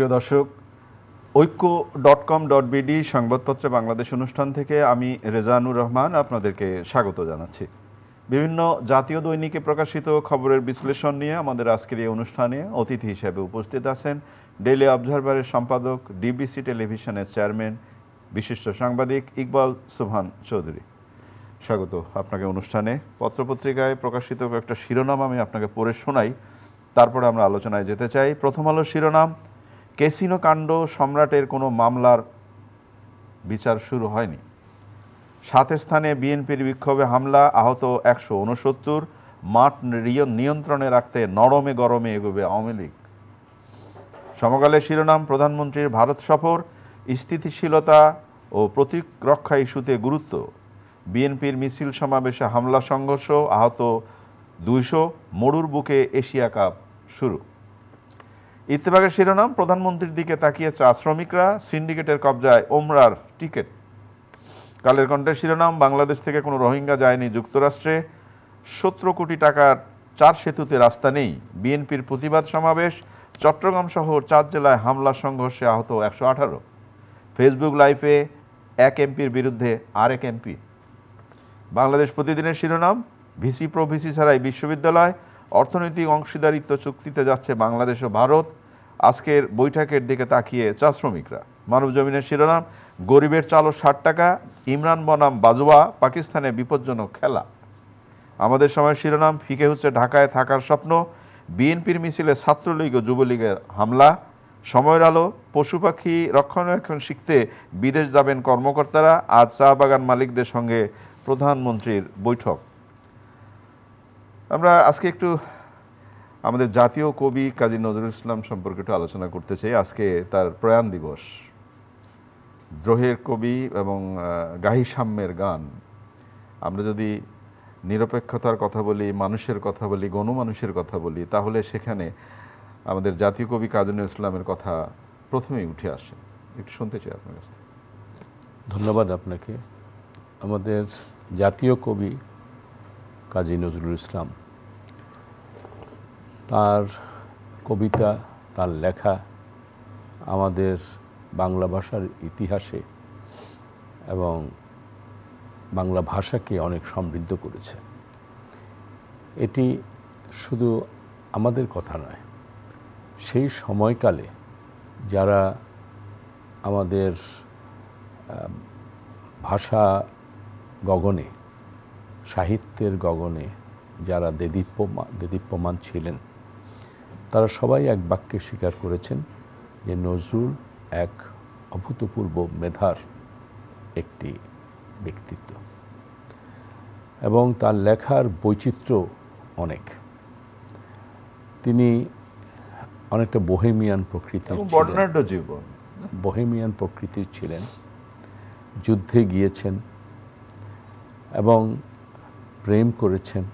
সুপ্রিয় দর্শক, ঐক্য.com.bd সংবাদপত্রে বাংলাদেশ অনুষ্ঠান থেকে আমি রেজানুর রহমান আপনাদেরকে স্বাগত জানাচ্ছি। বিভিন্ন জাতীয় দৈনিকে প্রকাশিত খবরের বিশ্লেষণ নিয়ে আমাদের আজকের এই অনুষ্ঠানে অতিথি হিসেবে উপস্থিত আছেন ডেইলি অবজারভারের সম্পাদক, ডিবিসি টেলিভিশনের চেয়ারম্যান, বিশিষ্ট সাংবাদিক ইকবাল সুবহান চৌধুরী। স্বাগত আপনাকে অনুষ্ঠানে। পত্রপত্রিকায় প্রকাশিত কয়েকটা শিরোনাম আমি আপনাকে পড়ে শোনাই, তারপরে আমরা আলোচনায় যেতে চাই। প্রথম আলো শিরোনাম, ক্যাসিনো কাণ্ড সম্রাটের কোনো মামলার বিচার শুরু হয়নি। 7 স্থানে বিএনপির বিক্ষোভে হামলা, আহত 169। মাঠ নিয়ন্ত্রণে রাখতে নরমে গরমে এগোবে আওয়ামী লীগ। সমকালের শিরোনাম, প্রধানমন্ত্রীর ভারত সফর, স্থিতিশীলতা ও প্রতিরক্ষা ইস্যুতে গুরুত্ব। বিএনপির মিছিল সমাবেশে হামলা সংঘর্ষ, আহত 200। মরুর বুকে এশিয়া কাপ শুরু। ইত্তেফাকের শিরোনাম, প্রধানমন্ত্রীর দিকে তাকিয়ে চা শ্রমিকরা, সিন্ডিকেটের কবজায় ওমরার টিকিট। কালের কণ্ঠের শিরোনাম, বাংলাদেশ থেকে কোনো রোহিঙ্গা যায়নি যুক্তরাষ্ট্রে, 17 কোটি টাকার 4 সেতুতে রাস্তা নেই। বিএনপির প্রতিবাদ সমাবেশ, চট্টগ্রাম সহ 4 জেলায় হামলা সংঘর্ষে আহত 118। ফেসবুক লাইভে এক এমপির বিরুদ্ধে আরেক এমপি। বাংলাদেশ প্রতিদিনের শিরোনাম, ভিসি প্রো ভিসি ছাড়াই বিশ্ববিদ্যালয়, অর্থনৈতিক অংশীদারিত্ব চুক্তিতে যাচ্ছে বাংলাদেশ ও ভারত। আজকের বৈঠকের দিকে তাকিয়ে চা শ্রমিকরা। মানব জমিনের শিরোনাম, গরিবের চালও 60 টাকা, ইমরান বনাম বাজওয়া, পাকিস্তানে বিপজ্জনক খেলা। আমাদের সময় শিরোনাম, ফিকে হচ্ছে ঢাকায় থাকার স্বপ্ন, বিএনপির মিছিলে ছাত্রলীগ ও যুবলীগের হামলা। সময়ের আলো, পশু পাখি রক্ষণাবেক্ষণ শিখতে বিদেশ যাবেন কর্মকর্তারা, আজ চা বাগান মালিকদের সঙ্গে প্রধানমন্ত্রীর বৈঠক। আমরা আজকে একটু আমাদের জাতীয় কবি কাজী নজরুল ইসলাম সম্পর্কে একটু আলোচনা করতে চাই। আজকে তার প্রয়াণ দিবস। দ্রোহের কবি এবং গাহি সাম্যের গান। আমরা যদি নিরপেক্ষতার কথা বলি, মানুষের কথা বলি, গণমানুষের কথা বলি, তাহলে সেখানে আমাদের জাতীয় কবি কাজী নজরুল ইসলামের কথা প্রথমেই উঠে আসে। একটু শুনতে চাই আপনার কাছ থেকে। ধন্যবাদ আপনাকে। আমাদের জাতীয় কবি কাজী নজরুল ইসলাম, তার কবিতা, তার লেখা আমাদের বাংলা ভাষার ইতিহাসে এবং বাংলা ভাষাকে অনেক সমৃদ্ধ করেছে। এটি শুধু আমাদের কথা নয়, সেই সময়কালে যারা আমাদের ভাষা গগনে, সাহিত্যের গগনে যারা দেদীপ্যমান ছিলেন, তারা সবাই এক বাক্যে স্বীকার করেছেন যে নজরুল এক অভূতপূর্ব মেধার একটি ব্যক্তিত্ব এবং তার লেখার বৈচিত্র্য অনেক। তিনি অনেকটা বোহেমিয়ান প্রকৃতির জীবন, বোহেমিয়ান প্রকৃতির ছিলেন। যুদ্ধে গিয়েছেন এবং প্রেম করেছেন,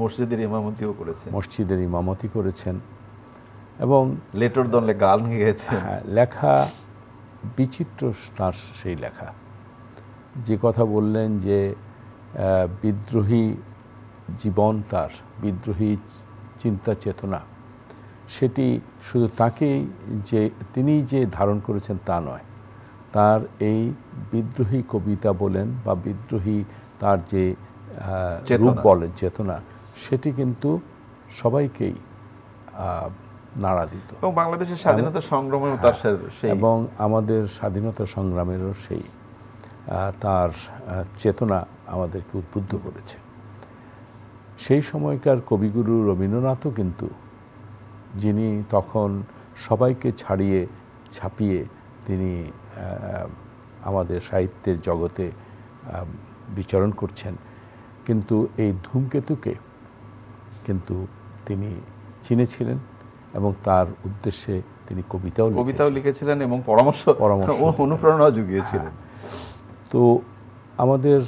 মসজিদের ইমামতি করেছেন এবং লেটর দলে গান গেয়েছেন। লেখা বিচিত্র তার সেই লেখা। যে কথা বললেন যে বিদ্রোহী জীবন, তার বিদ্রোহী চিন্তা চেতনা, সেটি শুধু তাকেই যে তিনি যে ধারণ করেছেন তা নয়, তার এই বিদ্রোহী কবিতা বলেন বা বিদ্রোহী তার যে রূপ বলেন, চেতনা, সেটি কিন্তু সবাইকেই নাড়া দিত এবং বাংলাদেশের স্বাধীনতা সংগ্রামেও তার এবং আমাদের স্বাধীনতা সংগ্রামেরও সেই তার চেতনা আমাদেরকে উদ্বুদ্ধ করেছে। সেই সময়কার কবিগুরু রবীন্দ্রনাথও কিন্তু, যিনি তখন সবাইকে ছাপিয়ে তিনি আমাদের সাহিত্যের জগতে বিচরণ করছেন, কিন্তু এই ধূমকেতুকে কিন্তু তিনি চিনেছিলেন এবং তার উদ্দেশ্যে তিনি কবিতাও লিখেছিলেন এবং পরামর্শ অনুপ্রেরণা জুগিয়েছিলেন। তো আমাদের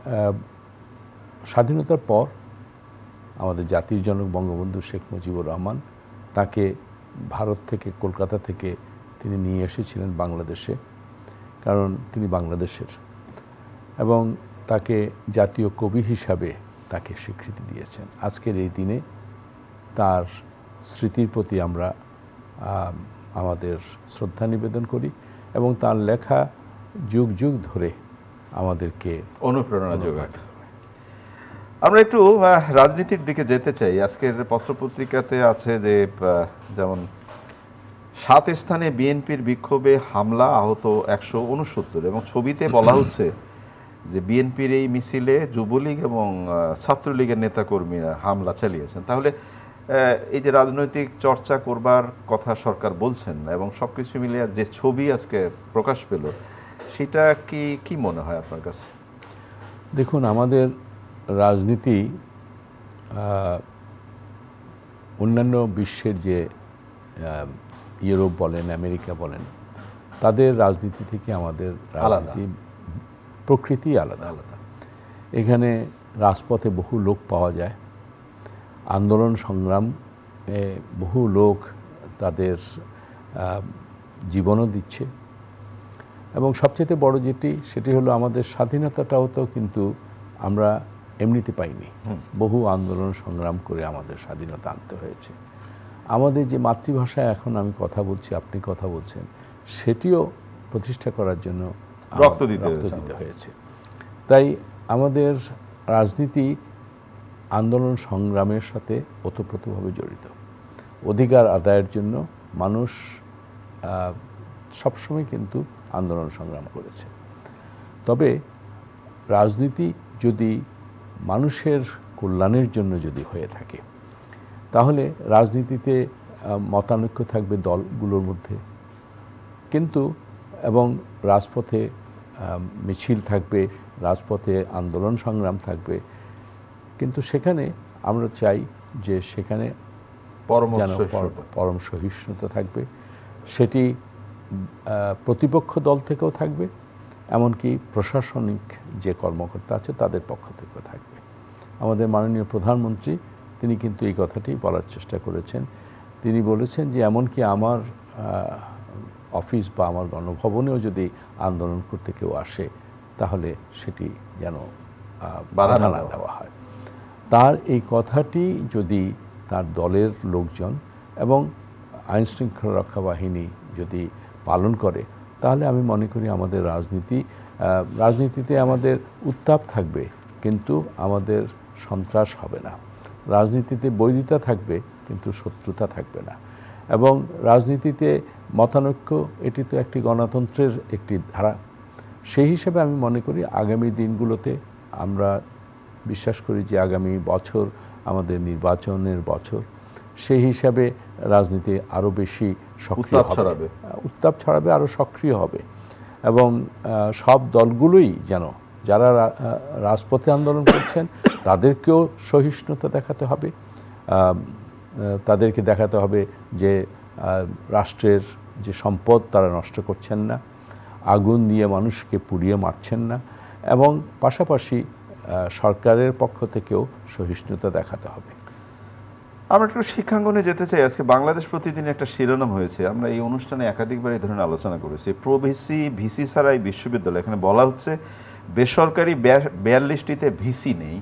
স্বাধীনতার পর আমাদের জাতির জনক বঙ্গবন্ধু শেখ মুজিবুর রহমান তাকে ভারত থেকে, কলকাতা থেকে তিনি নিয়ে এসেছিলেন বাংলাদেশে, কারণ তিনি বাংলাদেশের, এবং তাকে জাতীয় কবি হিসাবে তাকে স্বীকৃতি দিয়েছেন। আজকের এই দিনে তার স্মৃতির প্রতি আমরা আমাদের শ্রদ্ধা নিবেদন করি এবং তার লেখা যুগ যুগ ধরে আমাদেরকে অনুপ্রেরণা যোগায়। আমরা একটু রাজনীতির দিকে যেতে চাই। আজকের পত্রপত্রিকাতে আছে যে যেমন 7 স্থানে বিএনপির বিক্ষোভে হামলা, আহত 169, এবং ছবিতে বলা হচ্ছে যে বিএনপির এই মিছিলে যুবলীগ এবং ছাত্রলীগের নেতাকর্মীরা হামলা চালিয়েছেন। তাহলে এই যে রাজনৈতিক চর্চা করবার কথা সরকার বলছেন এবং সবকিছু মিলিয়ে যে ছবি আজকে প্রকাশ পেল, সেটা কি মনে হয় আপনার কাছে? দেখুন, আমাদের রাজনীতি অন্যান্য বিশ্বের যে ইউরোপ বলেন, আমেরিকা বলেন, তাদের রাজনীতি থেকে আমাদের রাজনীতি প্রকৃতি আলাদা। এখানে রাজপথে বহু লোক পাওয়া যায়, আন্দোলন সংগ্রাম বহু লোক তাদের জীবনও দিচ্ছে, এবং সবচেয়ে বড় সেটি হলো আমাদের স্বাধীনতাটাও তো কিন্তু আমরা এমনিতে পাইনি। বহু আন্দোলন সংগ্রাম করে আমাদের স্বাধীনতা আনতে হয়েছে। আমাদের যে মাতৃভাষায় এখন আমি কথা বলছি, আপনি কথা বলছেন, সেটিও প্রতিষ্ঠা করার জন্য রক্ত দিতে হয়েছে। তাই আমাদের রাজনীতি আন্দোলন সংগ্রামের সাথে ওতপ্রোতভাবে জড়িত। অধিকার আদায়ের জন্য মানুষ সবসময় কিন্তু আন্দোলন সংগ্রাম করেছে। তবে রাজনীতি যদি মানুষের কল্যাণের জন্য যদি হয়ে থাকে, তাহলে রাজনীতিতে মতানৈক্য থাকবে দলগুলোর মধ্যে, কিন্তু এবং রাজপথে মিছিল থাকবে, রাজপথে আন্দোলন সংগ্রাম থাকবে, কিন্তু সেখানে আমরা চাই যে সেখানে পরম সহিষ্ণুতা থাকবে। সেটি প্রতিপক্ষ দল থেকেও থাকবে, এমনকি প্রশাসনিক যে কর্মকর্তা আছে তাদের পক্ষ থেকেও থাকবে। আমাদের মাননীয় প্রধানমন্ত্রী তিনি কিন্তু এই কথাটি বলার চেষ্টা করেছেন। তিনি বলেছেন যে এমনকি আমার অফিস বা আমার গণভবনেও যদি আন্দোলন করতে কেউ আসে, তাহলে সেটি যেন বাধা না দেওয়া হয়। তার এই কথাটি যদি তার দলের লোকজন এবং আইনশৃঙ্খলা রক্ষা বাহিনী যদি পালন করে, তাহলে আমি মনে করি আমাদের রাজনীতিতে আমাদের উত্তাপ থাকবে, কিন্তু আমাদের সন্ত্রাস হবে না। রাজনীতিতে বৈরিতা থাকবে, কিন্তু শত্রুতা থাকবে না। এবং রাজনীতিতে মতানৈক্য, এটি তো একটি গণতন্ত্রের একটি ধারা। সেই হিসেবে আমি মনে করি আগামী দিনগুলোতে আমরা বিশ্বাস করি যে আগামী বছর আমাদের নির্বাচনের বছর। সেই হিসাবে রাজনীতি আরও বেশি সক্রিয় হবে, উত্তাপ ছড়াবে, আরও সক্রিয় হবে, এবং সব দলগুলোই যেন, যারা রাজপথে আন্দোলন করছেন তাদেরকেও সহিষ্ণুতা দেখাতে হবে। তাদেরকে দেখাতে হবে যে রাষ্ট্রের যে সম্পদ তারা নষ্ট করছেন না, আগুন দিয়ে মানুষকে পুড়িয়ে মারছেন না, এবং পাশাপাশি সরকারের পক্ষ থেকেও সহিষ্ণুতা দেখাতে হবে। আমরা একটু শিক্ষাঙ্গনে যেতে চাই। আজকে বাংলাদেশ প্রতিদিন একটা শিরোনাম হয়েছে, আমরা এই অনুষ্ঠানে একাধিকবার এই ধরনের আলোচনা করেছি, ভিসি ছাড়াই বিশ্ববিদ্যালয়। এখানে বলা হচ্ছে বেসরকারি 42টিতে ভিসি নেই,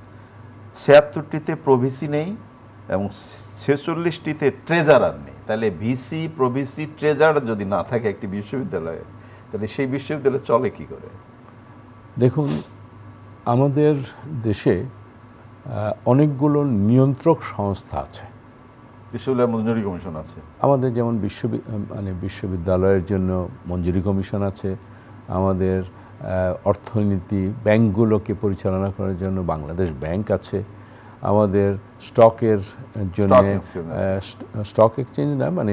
76টিতে প্রভিসি নেই, এবং 46টিতে ট্রেজারার নেই। তাহলে ভিসি, প্রভিসি, ট্রেজারার যদি না থাকে একটি বিশ্ববিদ্যালয়ে, তাহলে সেই বিশ্ববিদ্যালয় চলে কি করে? দেখুন, আমাদের দেশে অনেকগুলো নিয়ন্ত্রক সংস্থা আছে। বিশ্ববিদ্যালয় মঞ্জুরি কমিশন আছে আমাদের, যেমন বিশ্ববিদ্যালয়ের জন্য মঞ্জুরি কমিশন আছে। আমাদের অর্থনীতি ব্যাংকগুলোকে পরিচালনা করার জন্য বাংলাদেশ ব্যাংক আছে। আমাদের স্টকের জন্য স্টক এক্সচেঞ্জ না, মানে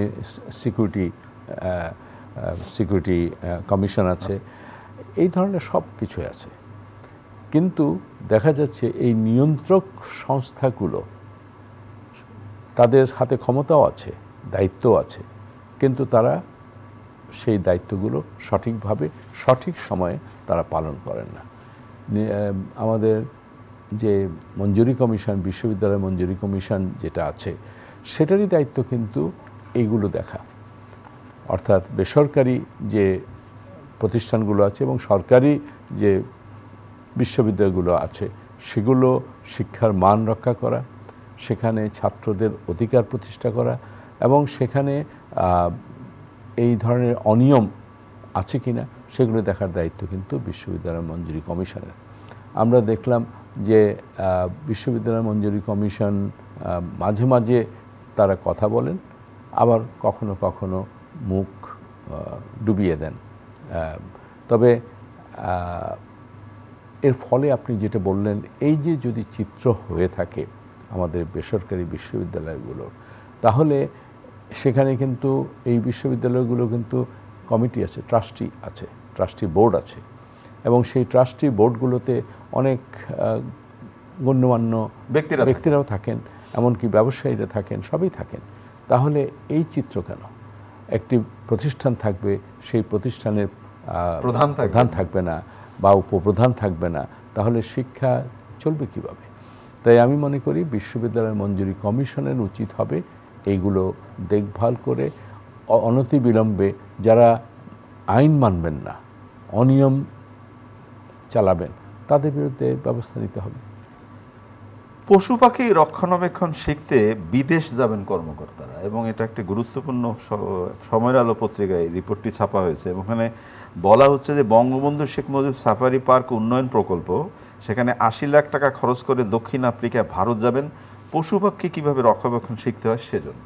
সিকিউরিটি কমিশন আছে। এই ধরনের সব কিছু আছে, কিন্তু দেখা যাচ্ছে এই নিয়ন্ত্রক সংস্থাগুলো, তাদের হাতে ক্ষমতাও আছে, দায়িত্বও আছে, কিন্তু তারা সেই দায়িত্বগুলো সঠিকভাবে সঠিক সময়ে তারা পালন করেন না। আমাদের যে মঞ্জুরি কমিশন, বিশ্ববিদ্যালয় মঞ্জুরি কমিশন যেটা আছে, সেটারই দায়িত্ব কিন্তু এইগুলো দেখা। অর্থাৎ বেসরকারি যে প্রতিষ্ঠানগুলো আছে এবং সরকারি যে বিশ্ববিদ্যালয়গুলো আছে, সেগুলো শিক্ষার মান রক্ষা করা, সেখানে ছাত্রদের অধিকার প্রতিষ্ঠা করা, এবং সেখানে এই ধরনের অনিয়ম আছে কিনা সেগুলো দেখার দায়িত্ব কিন্তু বিশ্ববিদ্যালয় মঞ্জুরি কমিশনের। আমরা দেখলাম যে বিশ্ববিদ্যালয় মঞ্জুরি কমিশন মাঝে মাঝে তারা কথা বলেন, আবার কখনো কখনো মুখ ডুবিয়ে দেন। তবে এর ফলে আপনি যেটা বললেন, এই যে যদি চিত্র হয়ে থাকে আমাদের বেসরকারি বিশ্ববিদ্যালয়গুলোর, তাহলে সেখানে কিন্তু এই বিশ্ববিদ্যালয়গুলো কিন্তু কমিটি আছে, ট্রাস্টি বোর্ড আছে, এবং সেই ট্রাস্টি বোর্ডগুলোতে অনেক গণ্যমান্য ব্যক্তিরাও থাকেন, এমনকি ব্যবসায়ীরা থাকেন, সবই থাকেন। তাহলে এই চিত্র কেন? একটি প্রতিষ্ঠান থাকবে, সেই প্রতিষ্ঠানের প্রধান থাকবে না বা উপপ্রধান থাকবে না, তাহলে শিক্ষা চলবে কিভাবে? তাই আমি মনে করি বিশ্ববিদ্যালয় মঞ্জুরি কমিশনের উচিত হবে এইগুলো দেখভাল করে অনতিবিলম্বে যারা আইন মানবেন না, অনিয়ম চালাবেন, তাদের বিরুদ্ধে ব্যবস্থা নিতে হবে। পশু পাখি রক্ষণাবেক্ষণ শিখতে বিদেশ যাবেন কর্মকর্তারা, এবং এটা একটি গুরুত্বপূর্ণ সময়ের আলো পত্রিকায় রিপোর্টটি ছাপা হয়েছে। এবং ওখানে বলা হচ্ছে যে বঙ্গবন্ধু শেখ মুজিব সাফারি পার্ক উন্নয়ন প্রকল্প, সেখানে ৮০ লাখ টাকা খরচ করে দক্ষিণ আফ্রিকায় ভারত যাবেন পশু পাখি কীভাবে রক্ষণাবেক্ষণ শিখতে হয় সেজন্য।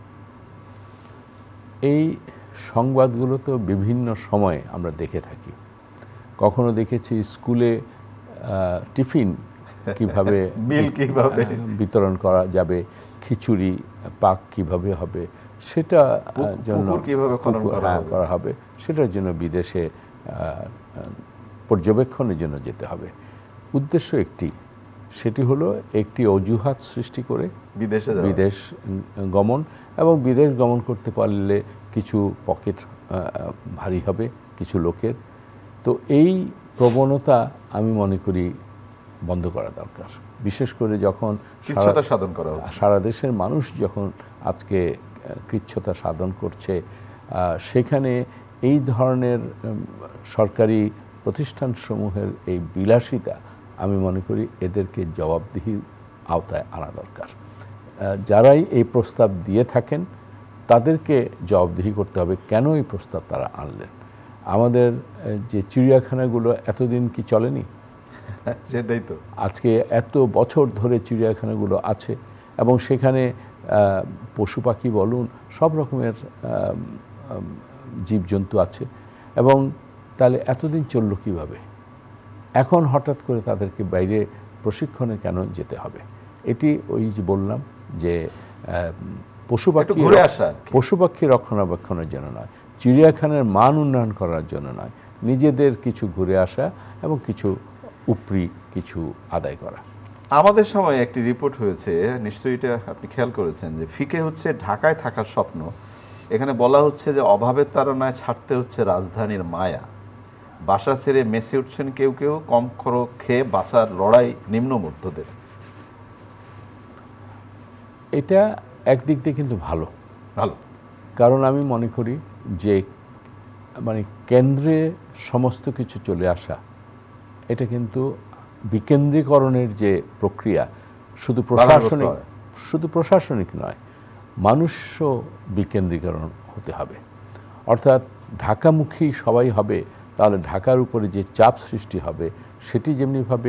এই সংবাদগুলো তো বিভিন্ন সময়ে আমরা দেখে থাকি। কখনো দেখেছি স্কুলে টিফিন কিভাবে বিতরণ করা যাবে, খিচুড়ি পাক কিভাবে হবে, সেটা জন্য করা হবে, সেটার জন্য বিদেশে পর্যবেক্ষণের জন্য যেতে হবে। উদ্দেশ্য একটি, সেটি হলো একটি অজুহাত সৃষ্টি করে বিদেশ গমন, এবং বিদেশ গমন করতে পারলে কিছু পকেট ভারী হবে কিছু লোকের। তো এই প্রবণতা আমি মনে করি বন্ধ করা দরকার, বিশেষ করে যখন সারা দেশের মানুষ যখন আজকে কৃচ্ছ্রতা সাধন করছে, সেখানে এই ধরনের সরকারি প্রতিষ্ঠানসমূহের এই বিলাসিতা, আমি মনে করি এদেরকে জবাবদিহির আওতায় আনা দরকার। যারাই এই প্রস্তাব দিয়ে থাকেন তাদেরকে জবাবদিহি করতে হবে কেন এই প্রস্তাব তারা আনলেন। আমাদের যে চিড়িয়াখানাগুলো এতদিন কি চলেনি? সেটাই তো, আজকে এত বছর ধরে চিড়িয়াখানাগুলো আছে, এবং সেখানে পশু পাখি বলুন, সব রকমের জীবজন্তু আছে, এবং তাহলে এতদিন চললো কিভাবে? এখন হঠাৎ করে তাদেরকে বাইরে প্রশিক্ষণে কেন যেতে হবে? এটি ওই যে বললাম যে পশু পাখি রক্ষণাবেক্ষণের জন্য নয়, চিড়িয়াখানার মান উন্নয়ন করার জন্য নয়, নিজেদের কিছু ঘুরে আসা এবং কিছু উপরি কিছু আদায় করা। আমাদের সময় একটি রিপোর্ট হয়েছে, নিশ্চয়ই এটা আপনি খেয়াল করেছেন, যে ফিকে হচ্ছে ঢাকায় থাকার স্বপ্ন। এখানে বলা হচ্ছে যে অভাবের তাড়নায় ছাড়তে হচ্ছে রাজধানীর মায়া, বাসা ছেড়ে মেসে উঠছেন কেউ কেউ, কম খরচ খেয়ে বাঁচার লড়াই নিম্ন মধ্যদের। এটা একদিক দিয়ে কিন্তু ভালো, কারণ আমি মনে করি যে মানে কেন্দ্রে সমস্ত কিছু চলে আসা, এটা কিন্তু বিকেন্দ্রীকরণের যে প্রক্রিয়া, শুধু প্রশাসনিক নয়, মানুষও বিকেন্দ্রীকরণ হতে হবে। অর্থাৎ ঢাকামুখী সবাই হবে, তাহলে ঢাকার উপরে যে চাপ সৃষ্টি হবে সেটি যেমনিভাবে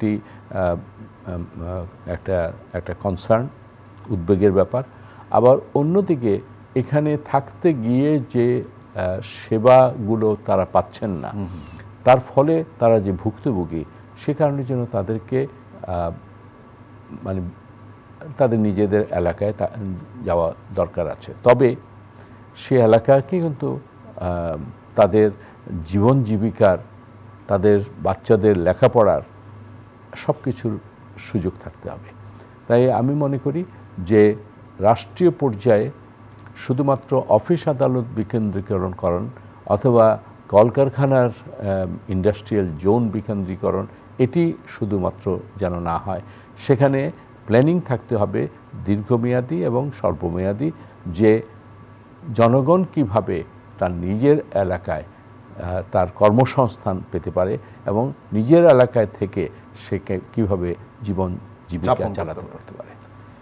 একটা কনসার্ন, উদ্বেগের ব্যাপার। আবার অন্যদিকে এখানে থাকতে গিয়ে যে সেবাগুলো তারা পাচ্ছেন না, তার ফলে তারা যে ভুক্তভোগী, সে কারণের জন্য তাদেরকে মানে তাদের নিজেদের এলাকায় যাওয়া দরকার আছে। তবে সে এলাকাকে কিন্তু তাদের জীবন জীবিকার, তাদের বাচ্চাদের লেখাপড়ার সব কিছুর সুযোগ থাকতে হবে। তাই আমি মনে করি যে রাষ্ট্রীয় পর্যায়ে শুধুমাত্র অফিস আদালত বিকেন্দ্রীকরণ করেন অথবা কলকারখানার ইন্ডাস্ট্রিয়াল জোন বিকেন্দ্রীকরণ, এটি শুধুমাত্র যেন না হয়। সেখানে প্ল্যানিং থাকতে হবে দীর্ঘমেয়াদী এবং স্বল্পমেয়াদী, যে জনগণ কিভাবে তার নিজের এলাকায় তার কর্মসংস্থান পেতে পারে এবং নিজের এলাকায় থেকে সে কীভাবে জীবন জীবিকা চালাতে পারতে পারে।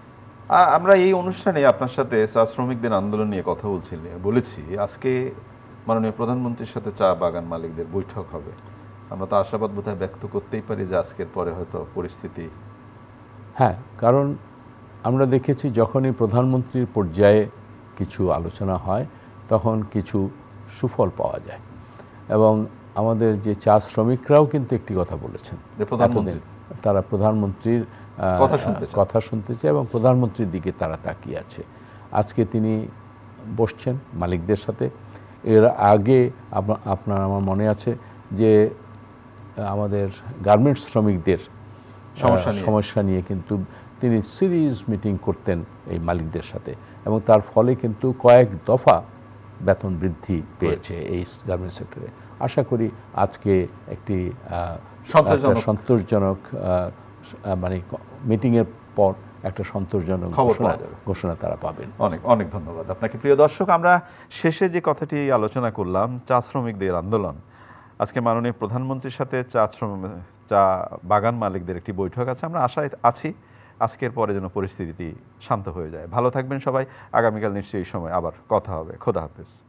আমরা এই অনুষ্ঠানে আপনার সাথে চা শ্রমিকদের আন্দোলন নিয়ে কথা বলেছি। আজকে মাননীয় প্রধানমন্ত্রীর সাথে চা বাগান মালিকদের বৈঠক হবে। আমরা তো আশাবাদ বোধহয় ব্যক্ত করতেই পারি যে আজকের পরে হয়তো পরিস্থিতি। হ্যাঁ, কারণ আমরা দেখেছি যখনই প্রধানমন্ত্রীর পর্যায়ে কিছু আলোচনা হয় তখন কিছু সুফল পাওয়া যায়, এবং আমাদের যে চা শ্রমিকরাও কিন্তু একটি কথা বলেছেন, তারা প্রধানমন্ত্রীর কথা শুনতে চায় এবং প্রধানমন্ত্রীর দিকে তারা তাকিয়ে আছে। আজকে তিনি বসছেন মালিকদের সাথে। এর আগে আপনার আমার মনে আছে যে আমাদের গার্মেন্টস শ্রমিকদের সমস্যা নিয়ে কিন্তু তিনি সিরিয়াস মিটিং করতেন এই মালিকদের সাথে, এবং তার ফলে কিন্তু কয়েক দফা বেতন বৃদ্ধি পেয়েছে এই গার্মেন্টস সেক্টরে। আশা করি আজকে একটি সন্তোষজনক মানে মিটিংয়ের পর একটা সন্তোষজনক ঘোষণা তারা পাবেন। অনেক অনেক ধন্যবাদ আপনাকে। প্রিয় দর্শক, আমরা শেষে যে কথাটি আলোচনা করলাম, চা শ্রমিকদের আন্দোলন, আজকে মাননীয় প্রধানমন্ত্রীর সাথে চা বাগান মালিকদের একটি বৈঠক আছে। আমরা আশায় আছি আজকের পরে যেন পরিস্থিতি শান্ত হয়ে যায়। ভালো থাকবেন সবাই। আগামীকাল নিশ্চয়ই এই সময় আবার কথা হবে। খোদা হাফেজ।